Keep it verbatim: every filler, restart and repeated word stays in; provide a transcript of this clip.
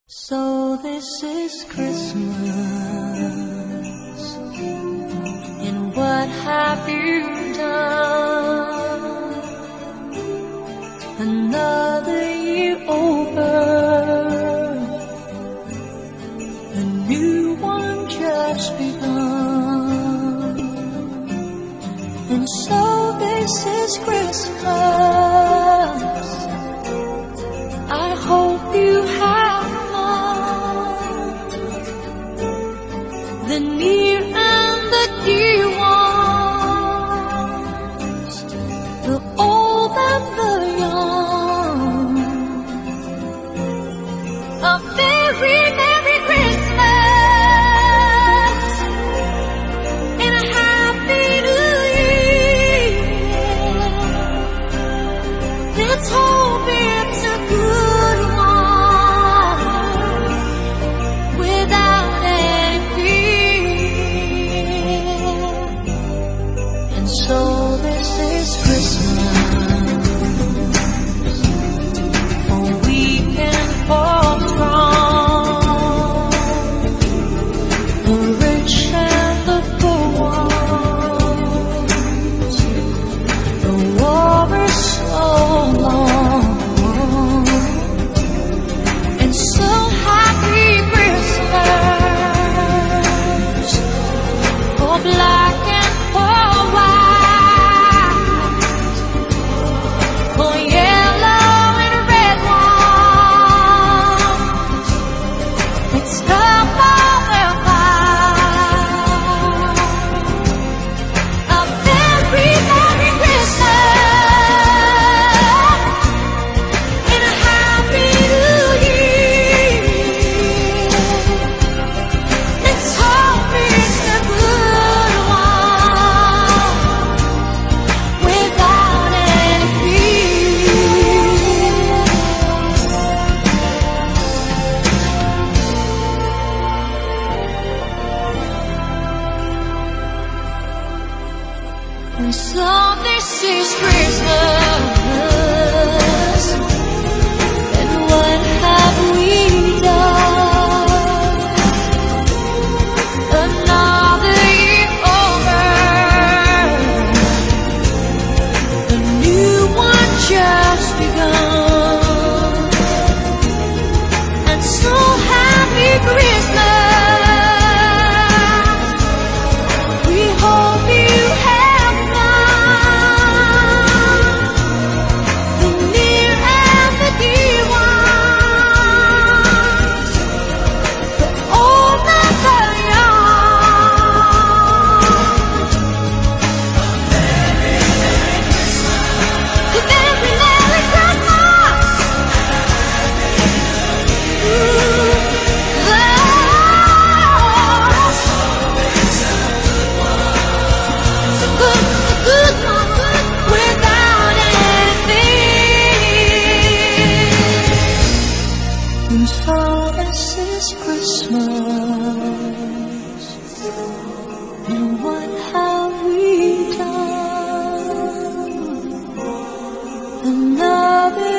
So this is Christmas, and what have you done? Another year over, a new one just begun. And so this is Christmas. I hope you have the near and the dear ones, the old and the young. A very Merry Christmas and a Happy New Year. Let's hope it's a good one without any fear. So this is Christmas, for weak and for strong, the rich and the poor ones. The war is so long, and so happy Christmas for black and for white, for yellow and red ones. Let's stop all their fight. A very Merry Christmas and a Happy New Year. Let's hope it's a good one without any fear. And so this is Christmas, and what have we done? Another year over, a new one just begun. And so happy Christmas, we hope you have fun. The near and the dear ones, the old and the young. A very Merry Christmas. Ooh, it's a good, it's a good one without any fear. And so this is Christmas, and what have we done? Another